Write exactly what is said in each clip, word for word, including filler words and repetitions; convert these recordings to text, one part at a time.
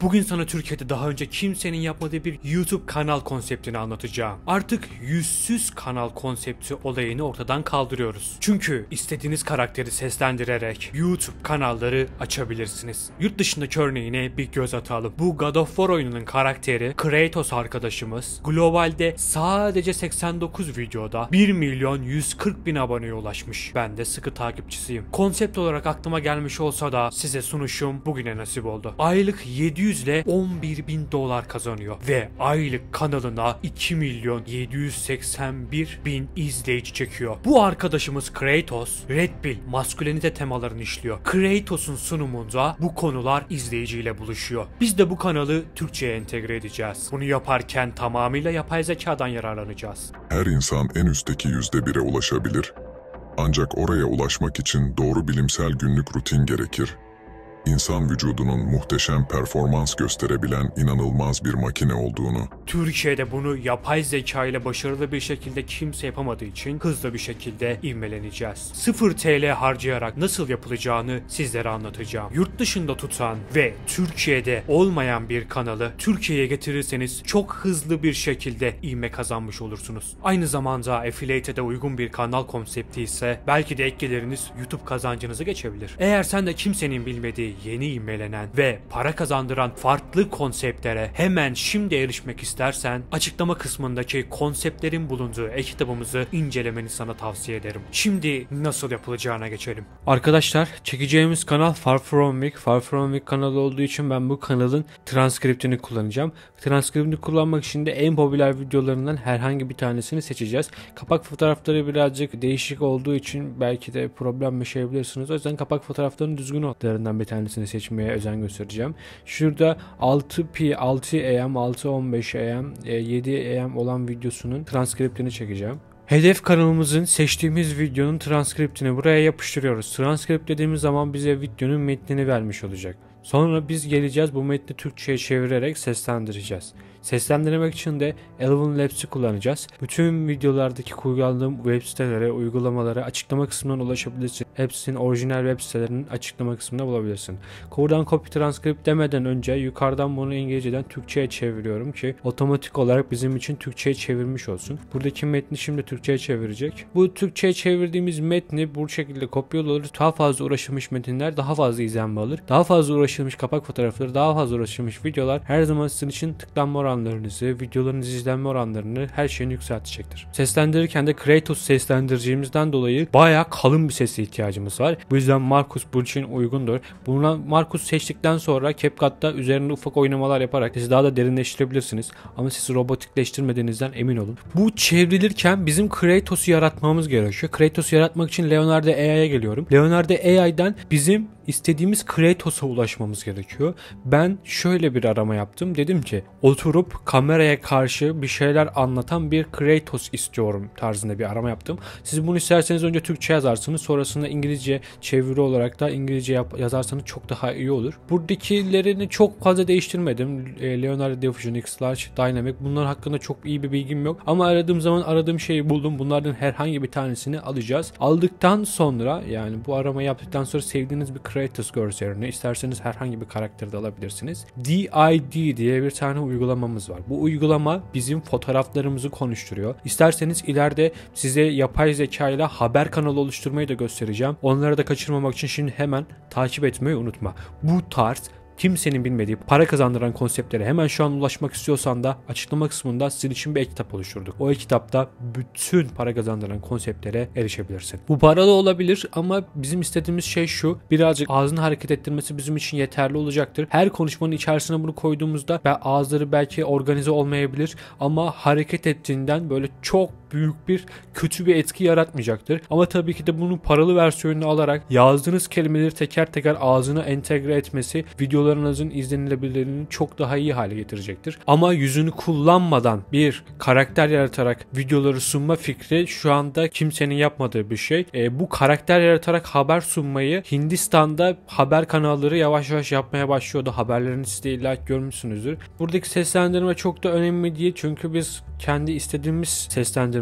Bugün sana Türkiye'de daha önce kimsenin yapmadığı bir YouTube kanal konseptini anlatacağım. Artık yüzsüz kanal konsepti olayını ortadan kaldırıyoruz. Çünkü istediğiniz karakteri seslendirerek YouTube kanalları açabilirsiniz. Yurt dışındaki örneğine bir göz atalım. Bu God of War oyununun karakteri Kratos arkadaşımız globalde sadece seksen dokuz videoda bir milyon yüz kırk bin aboneye ulaşmış. Ben de sıkı takipçisiyim. Konsept olarak aklıma gelmiş olsa da size sunuşum bugüne nasip oldu. Aylık yedi yüz ile on bir bin dolar kazanıyor ve aylık kanalına iki milyon yedi yüz seksen bir bin izleyici çekiyor. Bu arkadaşımız Kratos, Red Pill maskülenite temalarını işliyor. Kratos'un sunumunda bu konular izleyiciyle buluşuyor. Biz de bu kanalı Türkçe'ye entegre edeceğiz. Bunu yaparken tamamıyla yapay zekadan yararlanacağız. Her insan en üstteki yüzde bire ulaşabilir. Ancak oraya ulaşmak için doğru bilimsel günlük rutin gerekir. İnsan vücudunun muhteşem performans gösterebilen inanılmaz bir makine olduğunu, Türkiye'de bunu yapay zeka ile başarılı bir şekilde kimse yapamadığı için hızlı bir şekilde ivmeleneceğiz. sıfır T L harcayarak nasıl yapılacağını sizlere anlatacağım. Yurt dışında tutan ve Türkiye'de olmayan bir kanalı Türkiye'ye getirirseniz çok hızlı bir şekilde ivme kazanmış olursunuz. Aynı zamanda affiliate'e de uygun bir kanal konsepti ise belki de ek geliriniz YouTube kazancınızı geçebilir. Eğer sen de kimsenin bilmediği yeni ivmelenen ve para kazandıran farklı konseptlere hemen şimdi erişmek istersen açıklama kısmındaki konseptlerin bulunduğu e-kitabımızı incelemeni sana tavsiye ederim. Şimdi nasıl yapılacağına geçelim. Arkadaşlar, çekeceğimiz kanal Far From Weak. Far From Weak kanalı olduğu için ben bu kanalın transkriptini kullanacağım. Transkriptini kullanmak için de en popüler videolarından herhangi bir tanesini seçeceğiz. Kapak fotoğrafları birazcık değişik olduğu için belki de problem yaşayabilirsiniz. O yüzden kapak fotoğraflarının düzgün olanlarından bir tanesini seçmeye özen göstereceğim. Şurada altı P, altı A M, altı on beş A M, yedi A M olan videosunun transkriptini çekeceğim. Hedef kanalımızın seçtiğimiz videonun transkriptini buraya yapıştırıyoruz. Transkript dediğimiz zaman bize videonun metnini vermiş olacak. Sonra biz geleceğiz, bu metni Türkçe'ye çevirerek seslendireceğiz. Seslendirmek için de Elven Labs'i kullanacağız. Bütün videolardaki kullandığım web sitelere, uygulamalara açıklama kısmından ulaşabilirsin. Hepsinin orijinal web sitelerinin açıklama kısmında bulabilirsin. Buradan copy transcript demeden önce yukarıdan bunu İngilizceden Türkçe'ye çeviriyorum ki otomatik olarak bizim için Türkçe'ye çevirmiş olsun. Buradaki metni şimdi Türkçe'ye çevirecek. Bu Türkçe'ye çevirdiğimiz metni bu şekilde kopyalıyoruz. Daha fazla uğraşılmış metinler daha fazla izlenme alır. Daha fazla uğraşılmış kapak fotoğrafları, daha fazla uğraşılmış videolar her zaman sizin için tıklanma oranlarınızı, videolarınızı izlenme oranlarını her şeyini yükseltecektir. Seslendirirken de Kratos seslendireceğimizden dolayı bayağı kalın bir sese ihtiyacımız var. Bu yüzden Marcus bu için uygundur. Buna Marcus seçtikten sonra CapCut'ta üzerinde ufak oynamalar yaparak sesi daha da derinleştirebilirsiniz. Ama sesi robotikleştirmediğinizden emin olun. Bu çevrilirken bizim Kratos'u yaratmamız gerekiyor. Kratos'u yaratmak için Leonardo A I'ye geliyorum. Leonardo A I'den bizim istediğimiz Kratos'a ulaşmamız gerekiyor. Ben şöyle bir arama yaptım. Dedim ki oturup kameraya karşı bir şeyler anlatan bir Kratos istiyorum tarzında bir arama yaptım. Siz bunu isterseniz önce Türkçe yazarsınız. Sonrasında İngilizce çeviri olarak da İngilizce yap- yazarsanız çok daha iyi olur. Buradakilerini çok fazla değiştirmedim. Leonardo Diffusion, X-Large, Dynamic bunlar hakkında çok iyi bir bilgim yok. Ama aradığım zaman aradığım şeyi buldum. Bunlardan herhangi bir tanesini alacağız. Aldıktan sonra yani bu aramayı yaptıktan sonra sevdiğiniz bir Kratos görselini isterseniz herhangi bir karakteri de alabilirsiniz. D I D diye bir tane uygulamamız var. Bu uygulama bizim fotoğraflarımızı konuşturuyor. İsterseniz ileride size yapay zeka ile haber kanalı oluşturmayı da göstereceğim. Onları da kaçırmamak için şimdi hemen takip etmeyi unutma. Bu tarz kimsenin bilmediği para kazandıran konseptlere hemen şu an ulaşmak istiyorsan da açıklama kısmında sizin için bir e-kitap oluşturduk. O e-kitapta bütün para kazandıran konseptlere erişebilirsin. Bu paralı olabilir ama bizim istediğimiz şey şu: birazcık ağzını hareket ettirmesi bizim için yeterli olacaktır. Her konuşmanın içerisine bunu koyduğumuzda ağızları belki organize olmayabilir ama hareket ettiğinden böyle çok büyük bir kötü bir etki yaratmayacaktır. Ama tabii ki de bunun paralı versiyonunu alarak yazdığınız kelimeleri teker teker ağzına entegre etmesi videolarınızın izlenilebilirliğini çok daha iyi hale getirecektir. Ama yüzünü kullanmadan bir karakter yaratarak videoları sunma fikri şu anda kimsenin yapmadığı bir şey. E, bu karakter yaratarak haber sunmayı Hindistan'da haber kanalları yavaş yavaş yapmaya başlıyordu. Haberlerini siz de illa görmüşsünüzdür. Buradaki seslendirme çok da önemli değil çünkü biz kendi istediğimiz seslendirme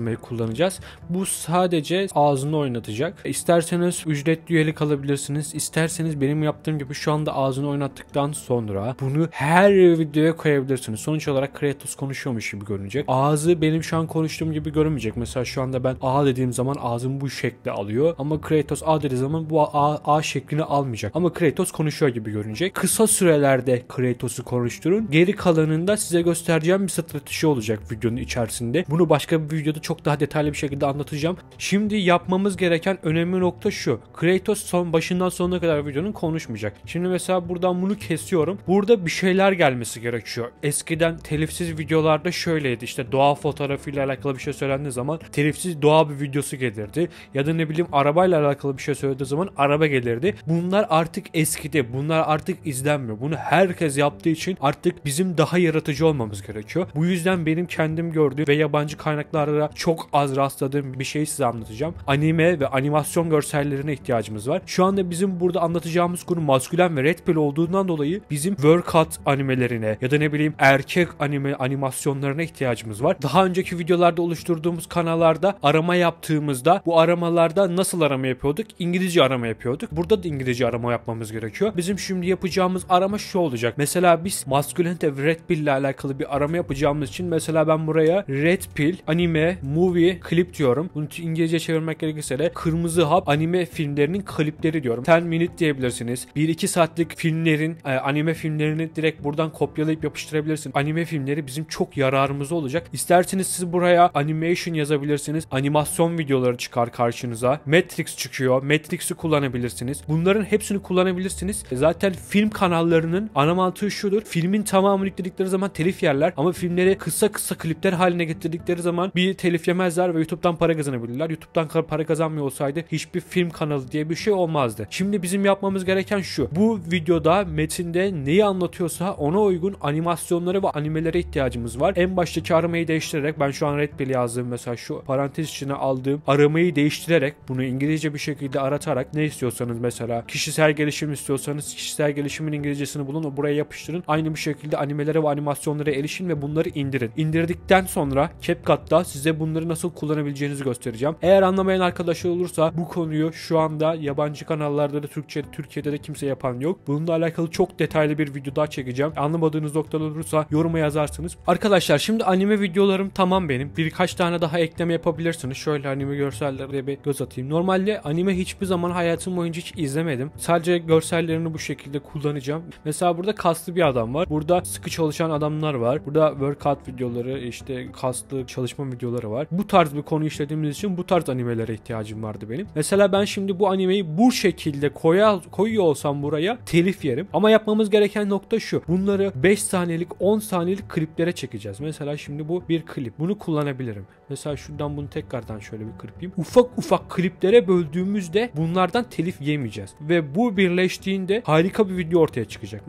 seslendirmeyi kullanacağız. Bu sadece ağzını oynatacak. İsterseniz ücretli üyelik alabilirsiniz. İsterseniz benim yaptığım gibi şu anda ağzını oynattıktan sonra bunu her videoya koyabilirsiniz. Sonuç olarak Kratos konuşuyormuş gibi görünecek. Ağzı benim şu an konuştuğum gibi görünmeyecek. Mesela şu anda ben A dediğim zaman ağzım bu şekli alıyor. Ama Kratos A dediği zaman bu A, A şeklini almayacak. Ama Kratos konuşuyor gibi görünecek. Kısa sürelerde Kratos'u konuşturun. Geri kalanında size göstereceğim bir strateji olacak videonun içerisinde. Bunu başka bir videoda çok daha detaylı bir şekilde anlatacağım. Şimdi yapmamız gereken önemli nokta şu. Kratos son başından sonuna kadar videonun konuşmayacak. Şimdi mesela buradan bunu kesiyorum. Burada bir şeyler gelmesi gerekiyor. Eskiden telifsiz videolarda şöyleydi. İşte doğa fotoğrafıyla alakalı bir şey söylendiği zaman telifsiz doğa bir videosu gelirdi. Ya da ne bileyim arabayla alakalı bir şey söylediği zaman araba gelirdi. Bunlar artık eskidi. Bunlar artık izlenmiyor. Bunu herkes yaptığı için artık bizim daha yaratıcı olmamız gerekiyor. Bu yüzden benim kendim gördüğüm ve yabancı kaynaklarda çok az rastladığım bir şeyi size anlatacağım. Anime ve animasyon görsellerine ihtiyacımız var. Şu anda bizim burada anlatacağımız konu maskülen ve red pill olduğundan dolayı bizim workout animelerine ya da ne bileyim erkek anime animasyonlarına ihtiyacımız var. Daha önceki videolarda oluşturduğumuz kanallarda arama yaptığımızda bu aramalarda nasıl arama yapıyorduk? İngilizce arama yapıyorduk. Burada da İngilizce arama yapmamız gerekiyor. Bizim şimdi yapacağımız arama şu olacak. Mesela biz maskülen ve red pill ile alakalı bir arama yapacağımız için mesela ben buraya red pill, anime, movie, klip diyorum. Bunu İngilizce çevirmek gerekirse de kırmızı hap anime filmlerinin klipleri diyorum. on minute diyebilirsiniz. bir iki saatlik filmlerin, e, anime filmlerini direkt buradan kopyalayıp yapıştırabilirsiniz. Anime filmleri bizim çok yararımıza olacak. İsterseniz siz buraya animation yazabilirsiniz. Animasyon videoları çıkar karşınıza. Matrix çıkıyor. Matrix'i kullanabilirsiniz. Bunların hepsini kullanabilirsiniz. E zaten film kanallarının ana mantığı şudur. Filmin tamamını yükledikleri zaman telif yerler ama filmleri kısa kısa klipler haline getirdikleri zaman bir telif yemezler ve YouTube'dan para kazanabilirler. YouTube'dan para kazanmıyor olsaydı hiçbir film kanalı diye bir şey olmazdı. Şimdi bizim yapmamız gereken şu. Bu videoda metinde neyi anlatıyorsa ona uygun animasyonlara ve animelere ihtiyacımız var. En baştaki aramayı değiştirerek ben şu an red pill yazdım mesela şu parantez içine aldığım aramayı değiştirerek bunu İngilizce bir şekilde aratarak ne istiyorsanız mesela kişisel gelişim istiyorsanız kişisel gelişimin İngilizcesini bulun o buraya yapıştırın. Aynı bir şekilde animelere ve animasyonlara erişin ve bunları indirin. İndirdikten sonra CapCut'ta size bunları nasıl kullanabileceğinizi göstereceğim. Eğer anlamayan arkadaşlar olursa bu konuyu şu anda yabancı kanallarda da Türkçe, Türkiye'de de kimse yapan yok. Bununla alakalı çok detaylı bir video daha çekeceğim. Anlamadığınız noktalar olursa yoruma yazarsınız. Arkadaşlar şimdi anime videolarım tamam benim. Birkaç tane daha ekleme yapabilirsiniz. Şöyle anime görsellerine bir göz atayım. Normalde anime hiçbir zaman hayatım boyunca hiç izlemedim. Sadece görsellerini bu şekilde kullanacağım. Mesela burada kaslı bir adam var. Burada sıkı çalışan adamlar var. Burada workout videoları, işte kaslı çalışma videoları var. Bu tarz bir konu işlediğimiz için bu tarz animelere ihtiyacım vardı benim. Mesela ben şimdi bu animeyi bu şekilde koya, koyuyor olsam buraya telif yerim. Ama yapmamız gereken nokta şu. Bunları beş saniyelik, on saniyelik kliplere çekeceğiz. Mesela şimdi bu bir klip. Bunu kullanabilirim. Mesela şuradan bunu tekrardan şöyle bir kırpayım. Ufak ufak kliplere böldüğümüzde bunlardan telif yemeyeceğiz. Ve bu birleştiğinde harika bir video ortaya çıkacak.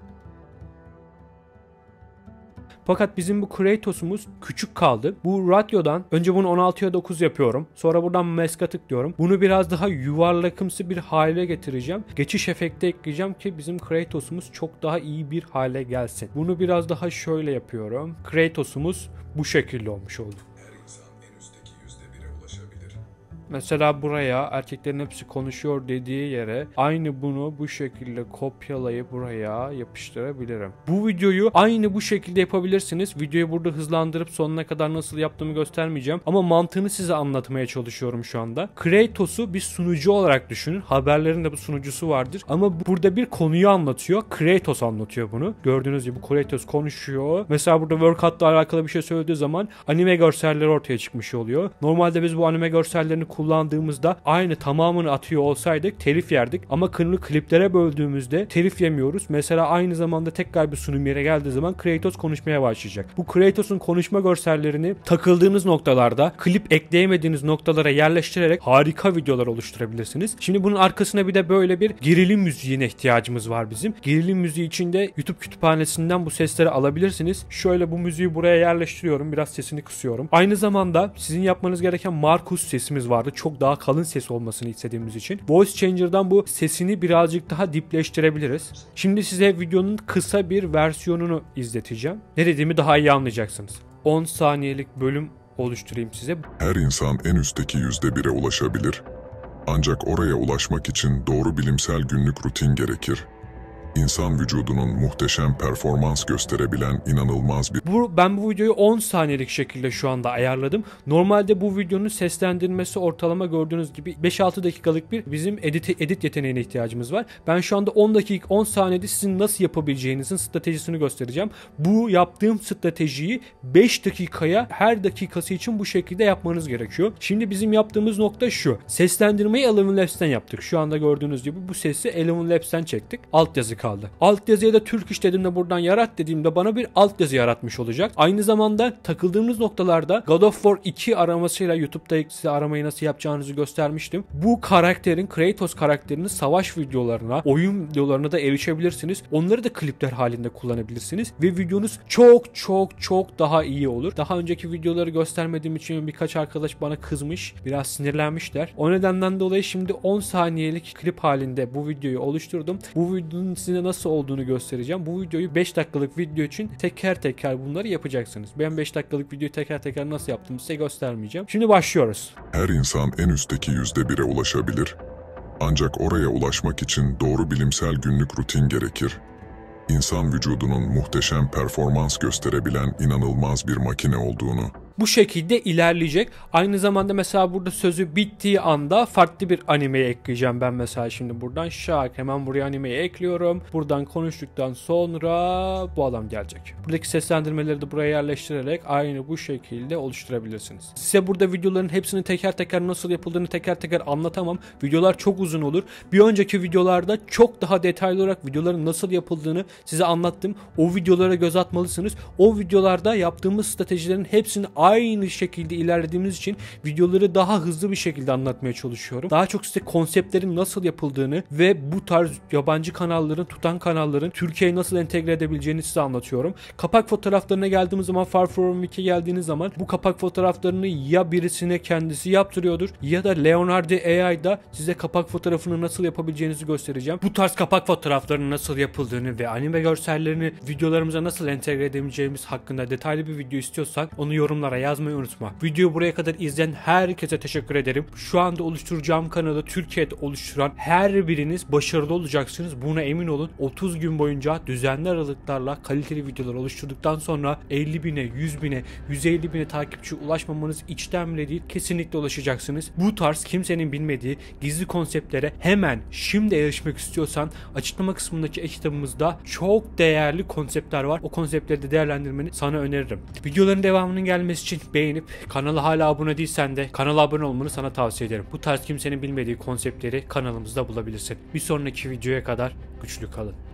Fakat bizim bu Kratos'umuz küçük kaldı. Bu radyodan önce bunu on altıya dokuz yapıyorum. Sonra buradan mask'a tıklıyorum. Bunu biraz daha yuvarlakımsı bir hale getireceğim. Geçiş efekti ekleyeceğim ki bizim Kratos'umuz çok daha iyi bir hale gelsin. Bunu biraz daha şöyle yapıyorum. Kratos'umuz bu şekilde olmuş oldu. Mesela buraya erkeklerin hepsi konuşuyor dediği yere aynı bunu bu şekilde kopyalayıp buraya yapıştırabilirim. Bu videoyu aynı bu şekilde yapabilirsiniz. Videoyu burada hızlandırıp sonuna kadar nasıl yaptığımı göstermeyeceğim. Ama mantığını size anlatmaya çalışıyorum şu anda. Kratos'u bir sunucu olarak düşünün. Haberlerin de bu sunucusu vardır. Ama burada bir konuyu anlatıyor. Kratos anlatıyor bunu. Gördüğünüz gibi Kratos konuşuyor. Mesela burada workout'la alakalı bir şey söylediği zaman anime görselleri ortaya çıkmış oluyor. Normalde biz bu anime görsellerini kullandığımızda aynı tamamını atıyor olsaydık telif yerdik. Ama kırmızı kliplere böldüğümüzde telif yemiyoruz. Mesela aynı zamanda tekrar bir sunum yere geldiği zaman Kratos konuşmaya başlayacak. Bu Kratos'un konuşma görsellerini takıldığınız noktalarda, klip ekleyemediğiniz noktalara yerleştirerek harika videolar oluşturabilirsiniz. Şimdi bunun arkasına bir de böyle bir gerilim müziğine ihtiyacımız var bizim. Gerilim müziği için de YouTube kütüphanesinden bu sesleri alabilirsiniz. Şöyle bu müziği buraya yerleştiriyorum. Biraz sesini kısıyorum. Aynı zamanda sizin yapmanız gereken Markus sesimiz vardı. Çok daha kalın ses olmasını istediğimiz için. Voice Changer'dan bu sesini birazcık daha dipleştirebiliriz. Şimdi size videonun kısa bir versiyonunu izleteceğim. Ne dediğimi daha iyi anlayacaksınız. on saniyelik bölüm oluşturayım size. Her insan en üstteki yüzde bire ulaşabilir. Ancak oraya ulaşmak için doğru bilimsel günlük rutin gerekir. İnsan vücudunun muhteşem performans gösterebilen inanılmaz bir... Bu, ben bu videoyu on saniyelik şekilde şu anda ayarladım. Normalde bu videonun seslendirmesi ortalama gördüğünüz gibi beş altı dakikalık bir bizim edit, edit yeteneğine ihtiyacımız var. Ben şu anda on dakika on saniyede sizin nasıl yapabileceğinizin stratejisini göstereceğim. Bu yaptığım stratejiyi beş dakikaya her dakikası için bu şekilde yapmanız gerekiyor. Şimdi bizim yaptığımız nokta şu. Seslendirmeyi Eleven Labs'ten yaptık. Şu anda gördüğünüz gibi bu sesi Eleven Labs'ten çektik. Altyazı kaldı. Altyazıya da Türk iş dediğimde buradan yarat dediğimde bana bir altyazı yaratmış olacak. Aynı zamanda takıldığımız noktalarda God of War iki aramasıyla YouTube'da size aramayı nasıl yapacağınızı göstermiştim. Bu karakterin, Kratos karakterinin savaş videolarına, oyun videolarına da erişebilirsiniz. Onları da klipler halinde kullanabilirsiniz ve videonuz çok çok çok daha iyi olur. Daha önceki videoları göstermediğim için birkaç arkadaş bana kızmış, biraz sinirlenmişler. O nedenden dolayı şimdi on saniyelik klip halinde bu videoyu oluşturdum. Bu videonun size nasıl olduğunu göstereceğim. Bu videoyu beş dakikalık video için teker teker bunları yapacaksınız. Ben beş dakikalık videoyu teker teker nasıl yaptığımı size göstermeyeceğim. Şimdi başlıyoruz. Her insan en üstteki yüzde bire ulaşabilir. Ancak oraya ulaşmak için doğru bilimsel günlük rutin gerekir. İnsan vücudunun muhteşem performans gösterebilen inanılmaz bir makine olduğunu, bu şekilde ilerleyecek. Aynı zamanda mesela burada sözü bittiği anda farklı bir animeye ekleyeceğim ben mesela şimdi buradan. Şak hemen buraya animeyi ekliyorum. Buradan konuştuktan sonra bu adam gelecek. Buradaki seslendirmeleri de buraya yerleştirerek aynı bu şekilde oluşturabilirsiniz. Size burada videoların hepsini teker teker nasıl yapıldığını teker teker anlatamam. Videolar çok uzun olur. Bir önceki videolarda çok daha detaylı olarak videoların nasıl yapıldığını size anlattım. O videolara göz atmalısınız. O videolarda yaptığımız stratejilerin hepsini aynı şekilde ilerlediğimiz için videoları daha hızlı bir şekilde anlatmaya çalışıyorum. Daha çok size konseptlerin nasıl yapıldığını ve bu tarz yabancı kanalların, tutan kanalların Türkiye'ye nasıl entegre edebileceğini size anlatıyorum. Kapak fotoğraflarına geldiğimiz zaman, Far From Weak'e geldiğiniz zaman bu kapak fotoğraflarını ya birisine kendisi yaptırıyordur ya da Leonardo A I'da size kapak fotoğrafını nasıl yapabileceğinizi göstereceğim. Bu tarz kapak fotoğraflarının nasıl yapıldığını ve anime görsellerini videolarımıza nasıl entegre edebileceğimiz hakkında detaylı bir video istiyorsan onu yorumlara yazmayı unutma. Videoyu buraya kadar izleyen herkese teşekkür ederim. Şu anda oluşturacağım kanalı Türkiye'de oluşturan her biriniz başarılı olacaksınız. Buna emin olun. otuz gün boyunca düzenli aralıklarla kaliteli videolar oluşturduktan sonra elli bine, yüz bine, yüz elli bine takipçi ulaşmamanız içten bile değil. Kesinlikle ulaşacaksınız. Bu tarz kimsenin bilmediği gizli konseptlere hemen şimdi erişmek istiyorsan açıklama kısmındaki e-kitabımızda çok değerli konseptler var. O konseptleri de değerlendirmeni sana öneririm. Videoların devamının gelmesi için beğenip kanala hala abone değilsen de kanala abone olmanı sana tavsiye ederim. Bu tarz kimsenin bilmediği konseptleri kanalımızda bulabilirsin. Bir sonraki videoya kadar güçlü kalın.